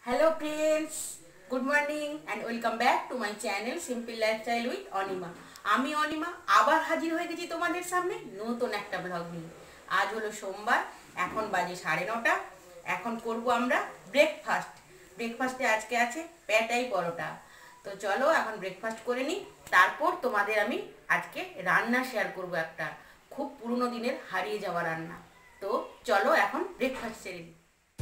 Hello friends, good morning and welcome back to my channel Simple Lifestyle with Anima. আমি অনিমা আবার হাজির হয়ে গেছি তোমাদের সামনে নতুন একটা ব্লগ নিয়ে। আজ হলো সোমবার, এখন বাজে 9:30। এখন করব আমরা ব্রেকফাস্ট। ব্রেকফাস্টে আজকে আছে পেটাই পরোটা। তো চলো এখন ব্রেকফাস্ট করে নিই, তারপর তোমাদের আমি আজকে রান্না শেয়ার করব, একটা খুব পুরনো দিনের হারিয়ে যাওয়া রান্না। তো চলো এখন ব্রেকফাস্ট সেরে নিই।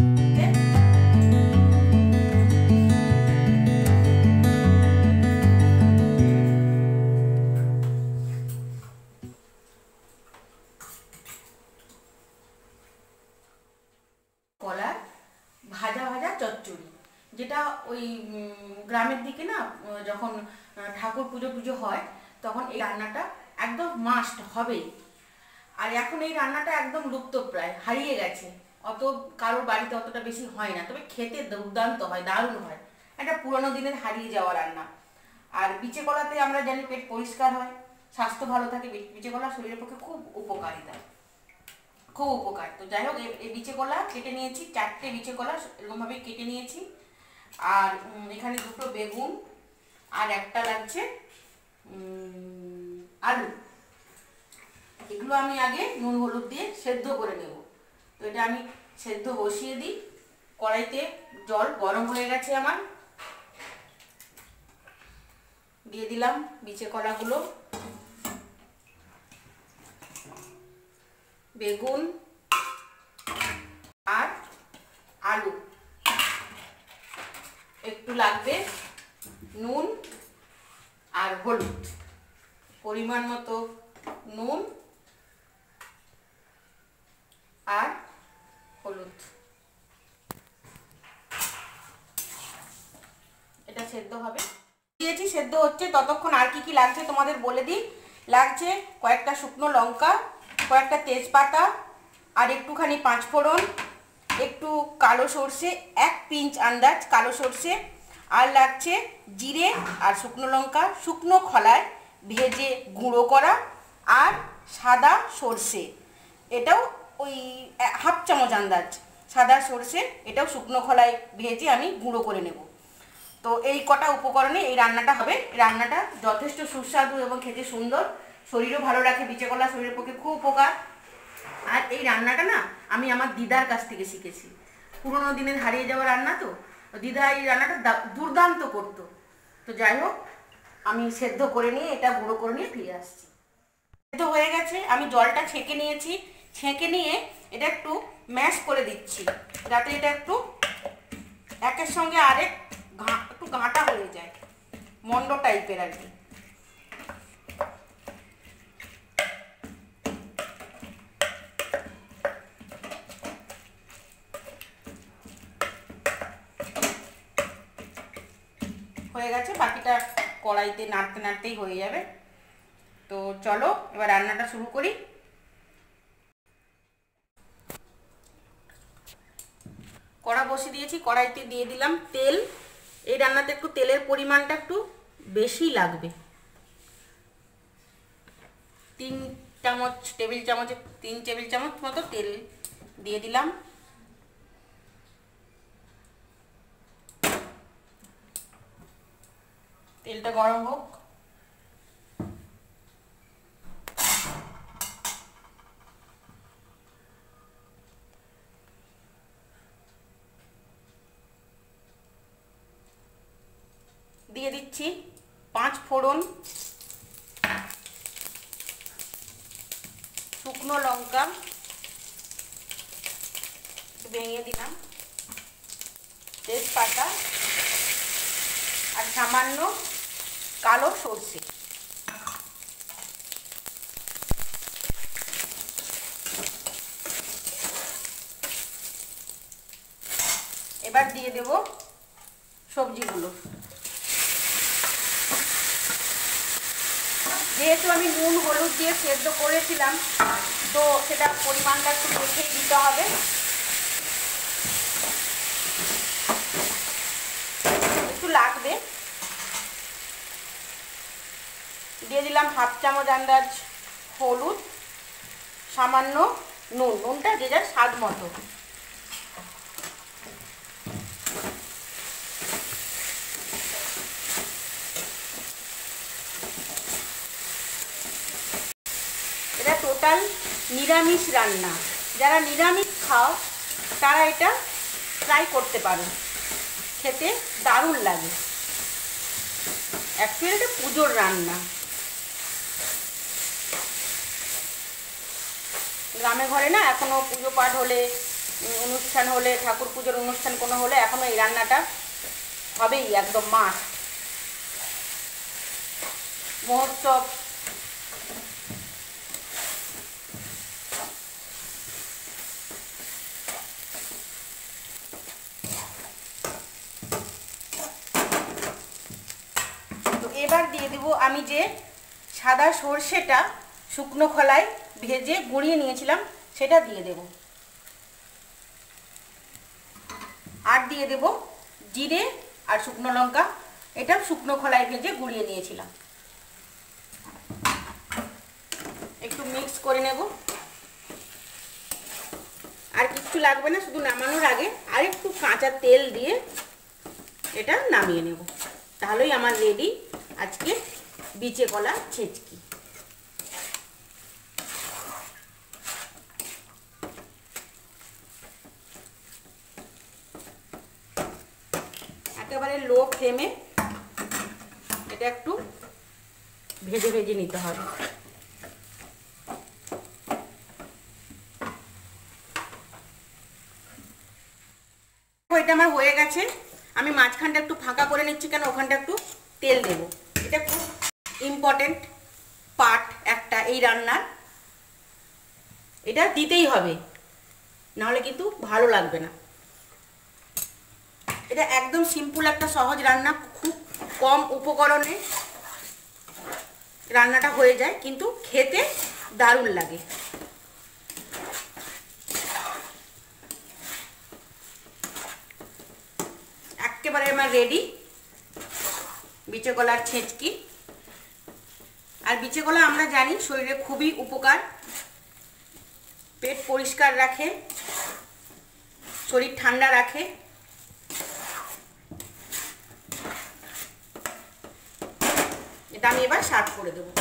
কলার ভাজা ভাজা চচ্চড়ি, যেটা ওই গ্রামের দিকে না, যখন ঠাকুর পুজো হয় তখন এই রান্নাটা একদম মাস্ট হবেই। আর এখন এই রান্নাটা একদম লুপ্তপ্রায়, হারিয়ে গেছে। অত কারোর বাড়িতে অতটা বেশি হয় না, তবে খেতে দুর্দান্ত হয়, দারুণ হয়। একটা পুরোনো দিনের হারিয়ে যাওয়া রান্না। আর বিচে কলাতে আমরা জানি পেট পরিষ্কার হয়, স্বাস্থ্য ভালো থাকে। বিচে কলা শরীরের পক্ষে খুব উপকারিতা, খুব উপকার। তো যাই হোক, এই বিচে কলা কেটে নিয়েছি, 4টে বিচে কলা এরকমভাবে কেটে নিয়েছি। আর এখানে 2টো বেগুন আর একটা লাগছে আলু। এগুলো আমি আগে নুন হলুদ দিয়ে সেদ্ধ করে নেব। তো এটা আমি সেদ্ধ বসিয়ে দিই। কড়াইতে জল গরম হয়ে গেছে আমার, দিয়ে দিলাম বিচে কলাগুলো, বেগুন আর আলু। একটু লাগবে নুন আর হলুদ, পরিমাণ মতো নুন আর হলুদ। এটা সেদ্ধ হবে, দিয়েছি, সেদ্ধ হচ্ছে। ততক্ষণ আর কি কি লাগছে তোমাদের বলে দিই। লাগছে কয়েকটা শুকনো লঙ্কা, কয়েকটা তেজপাতা, আর একটুখানি 5 ফোড়ন, একটু কালো সর্ষে, 1 পিঞ্চ আন্দাজ কালো সর্ষে, আর লাগছে জিরে আর শুকনো লঙ্কা শুকনো খলায় ভেজে গুঁড়ো করা, আর সাদা সর্ষে, এটাও ওই 1/2 চামচ আন্দাজ সাদা সর্ষে, এটাও শুকনো খলায় ভেজে আমি গুঁড়ো করে নেব। তো এই কটা উপকরণে এই রান্নাটা হবে। রান্নাটা যথেষ্ট সুস্বাদু এবং খেতে সুন্দর, শরীরও ভালো রাখে। বিচে কলা শরীরের পক্ষে খুব উপকার। আর এই রান্নাটা না আমি আমার দিদার কাছ থেকে শিখেছি। পুরোনো দিনের হারিয়ে যাওয়া রান্না, তো দিদা এই রান্নাটা দুর্দান্ত করতো। তো যাই হোক, আমি সেদ্ধ করে নিয়ে এটা গুঁড়ো করে নিয়ে ফিরে আসছি। সেদ্ধ হয়ে গেছে, আমি জলটা ছেঁকে নিয়েছি। ছেঁকে নিয়ে এটা একটু ম্যাশ করে দিচ্ছি, যাতে এটা একটু একের সঙ্গে আরেক একটু গাঁটা হয়ে যায়, মন্ড টাইপের আর কি। হয়ে গেছে, বাকিটা কড়াইতে নাড়তে নাড়তেই হয়ে যাবে। তো চলো এবার রান্নাটা শুরু করি। কড়া বসিয়ে দিয়েছি, কড়াইতে দিয়ে দিলাম তেল। এই রান্নাতে একটু তেলের পরিমাণটা একটু বেশি লাগবে। 3 টেবিল চামচ মতো তেল দিয়ে দিলাম। তেলটা গরম হোক। দিয়ে দিচ্ছি 5 ফোড়ন, শুকনো লঙ্কা ভেঙে দিলাম, তেজপাতা আর সামান্য কালো সর্ষে। এবার দিয়ে দেব সবজিগুলো। যেহেতু আমি নুন হলুদ দিয়ে সেদ্ধ করেছিলাম, তো সেটা পরিমাণটা একটু দেখেই দিতে হবে। একটু লাগবে। দিয়ে দিলাম 1/2 চামচ আন্দাজ হলুদ, সামান্য নুন, নুনটা যে যার স্বাদ মতো। টোটাল নিরামিষ রান্না। যারা নিরামিষ খাও তারা এটা ট্রাই করতে পারো, খেতে দারুণ লাগে। অ্যাকচুয়ালি এটা পুজোর রান্না। গ্রামে ঘরে না এখনও পুজো পাঠ হলে, অনুষ্ঠান হলে, ঠাকুর পুজোর অনুষ্ঠান কোনো হলে এখনও এই রান্নাটা হবেই, একদম মাস। মহোৎসব, তো এবার দিয়ে দেবো আমি যে সাদা সর্ষেটা শুকনো খোলায় ভেজে গুঁড়িয়ে নিয়েছিলাম সেটা দিয়ে দেব। আর দিয়ে দেব জিরে আর শুকনো লঙ্কা, এটা শুকনো খোলায় ভেজে গুঁড়িয়ে নিয়েছিলাম। একটু মিক্স করে নেব। আর কিচ্ছু লাগবে না, শুধু নামানোর আগে আর একটু কাঁচা তেল দিয়ে এটা নামিয়ে নেব। তাহলেই আমার রেডি আজকে বিচে কলা ছেচকি। একেবারে লো ফ্লেমে এটা একটু ভেজে ভেজে নিতে হবে। এটা আমার হয়ে গেছে। আমি মাঝখানটা একটু ফাঁকা করে নিচ্ছি, কেন ওখানটা একটু তেল দেব। এটা খুব ইম্পর্টেন্ট পার্ট একটা এই রান্নার, এটা দিতেই হবে, নাহলে কিন্তু ভালো লাগবে না। এটা একদম সিম্পল একটা সহজ রান্না, খুব কম উপকরণে রান্নাটা হয়ে যায়, কিন্তু খেতে দারুণ লাগে। একেবারে আমার রেডি বিচে কলার ছেচকি। আর বিচে কলা আমরা জানি শরীরে খুবই উপকার, পেট পরিষ্কার রাখে, শরীর ঠান্ডা রাখে। এটা আমি এবার সার্ভ করে দেবো।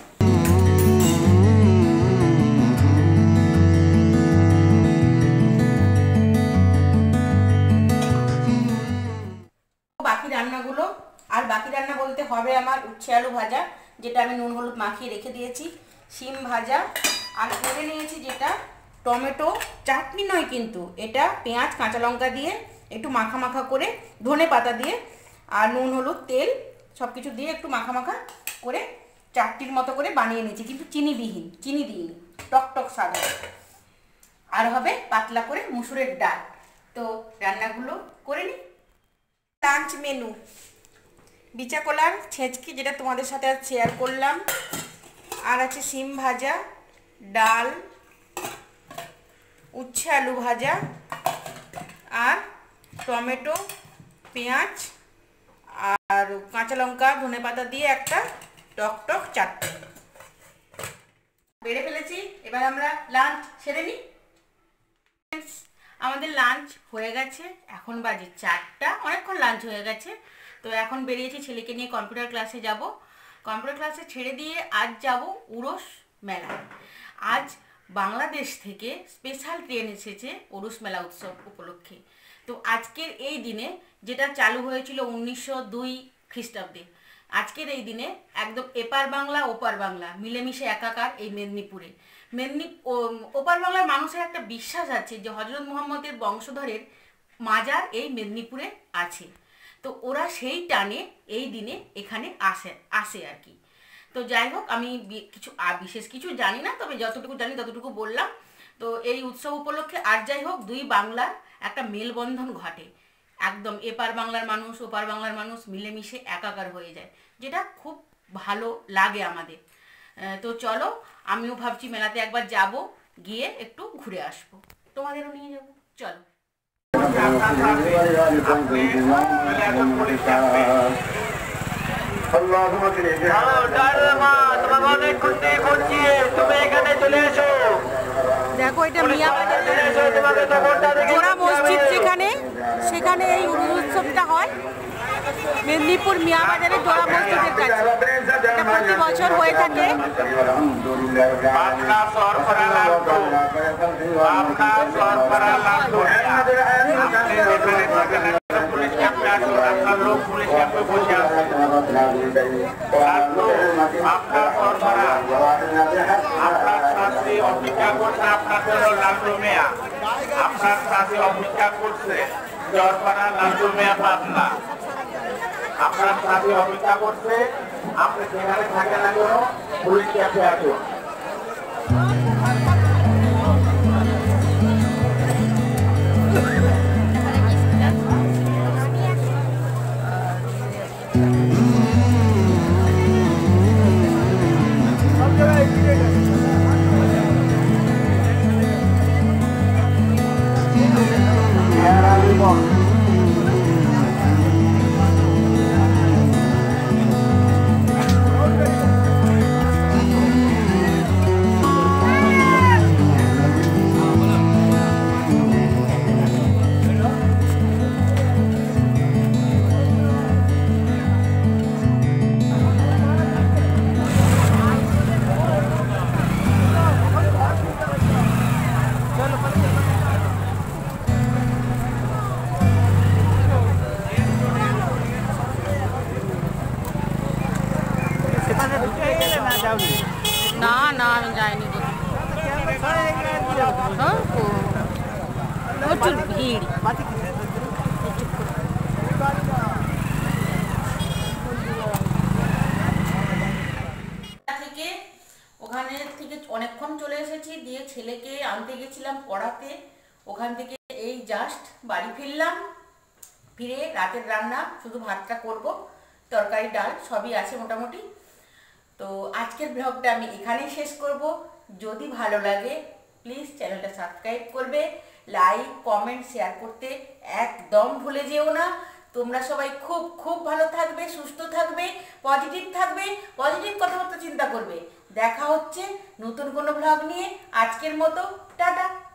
বাকি রান্নাগুলো, আর বাকি রান্না বলতে হবে আমার উচ্ছে আলু ভাজা, যেটা আমি নুন হলুদ মাখিয়ে রেখে দিয়েছি, শিম ভাজা, আর করে নিয়েছি যেটা টমেটো চাটনি নয় কিন্তু এটা পেঁয়াজ কাঁচা লঙ্কা দিয়ে একটু মাখা মাখা করে, ধনে পাতা দিয়ে আর নুন হলুদ তেল সব কিছু দিয়ে একটু মাখা মাখা করে চাটনির মতো করে বানিয়ে নিয়েছি, কিন্তু চিনিবিহীন, চিনি দিইনি, টক টক সাদা। আর হবে পাতলা করে মুসুরের ডাল। তো রান্নাগুলো করে নিই। লাঞ্চ মেনু বিচে কলার ছেচকি, যেটা তোমাদের সাথে আজ শেয়ার করলাম, আর আছে শিম ভাজা, ডাল, উচ্ছে আলু ভাজা, আর টমেটো পেঁয়াজ আর কাঁচা লঙ্কা ধনে পাতা দিয়ে একটা টক টক চাটনি বেড়ে ফেলেছি। এবার আমরা লাঞ্চ সেরে নিই। আমাদের লাঞ্চ হয়ে গেছে, এখন বাজে 4টা, অনেকক্ষণ লাঞ্চ হয়ে গেছে। তো এখন বেরিয়েছি ছেলেকে নিয়ে কম্পিউটার ক্লাসে যাব। কম্পিউটার ক্লাসে ছেড়ে দিয়ে আজ যাব উরস মেলায়। আজ বাংলাদেশ থেকে স্পেশাল ট্রেন এসেছে উরস মেলা উৎসব উপলক্ষে। তো আজকের এই দিনে, যেটা চালু হয়েছিল 1902 খ্রিস্টাব্দে, আজকের এই দিনে একদম এপার বাংলা ওপার বাংলা মিলেমিশে একাকার এই মেদিনীপুরে। ওপার বাংলার মানুষের একটা বিশ্বাস আছে যে হজরত মুহাম্মদের বংশধরের মাজার এই মেদিনীপুরে আছে। তো ওরা সেই টানে এই দিনে এখানে আসে আর কি। তো যাই হোক, আমি বিশেষ কিছু জানি না, তবে যতটুকু জানি ততটুকু বললাম। তো এই উৎসব উপলক্ষে আর যাই হোক, দুই বাংলার একটা মেলবন্ধন ঘটে, একদম এপার বাংলার মানুষ ওপার বাংলার মানুষ মিলেমিশে একাকার হয়ে যায়, যেটা খুব ভালো লাগে আমাদের। তো চলো, আমিও ভাবছি মেলাতে একবার যাব, গিয়ে একটু ঘুরে আসবো, তোমাদেরও নিয়ে যাব। চলো। দেখো এটা মিয়াবাজারের জোড়া মসজিদ, সেখানে এই উৎসবটা হয়। মেদিনীপুর মিয়াবাজারের জোড়া মসজিদের কাছে। এটা প্রতি বছর হয়ে থাকে। আপনার সাথে অপেক্ষা করছে জরপাড়া লালটু মিয়া পাবনা। আপনার সাথে অপেক্ষা করছে, আপনি যেখানে থাকেন না কেন পুলিশ ক্যাম্পে আসুন। না না আমি যাইনি, প্রচুর ভিড়। ওখানে থেকে অনেকক্ষণ চলে এসেছি, দিয়ে ছেলেকে আনতে গেছিলাম পড়াতে। ওখান থেকে এই জাস্ট বাড়ি ফিরলাম। ফিরে রাতের রান্না, শুধু ভাতটা করব, তরকারি ডাল সবই আছে মোটামুটি। তো আজকের ব্লগটা আমি এখানেই শেষ করব। যদি ভালো লাগে প্লিজ চ্যানেলটা সাবস্ক্রাইব করবে, লাইক কমেন্ট শেয়ার করতে একদম ভুলে যেও না। তোমরা সবাই খুব খুব ভালো থাকবে, সুস্থ থাকবে, পজিটিভ থাকবে, পজিটিভ কথাবার্তা চিন্তা করবে। দেখা হচ্ছে নতুন কোনো ব্লগ নিয়ে। আজকের মতো টাটা।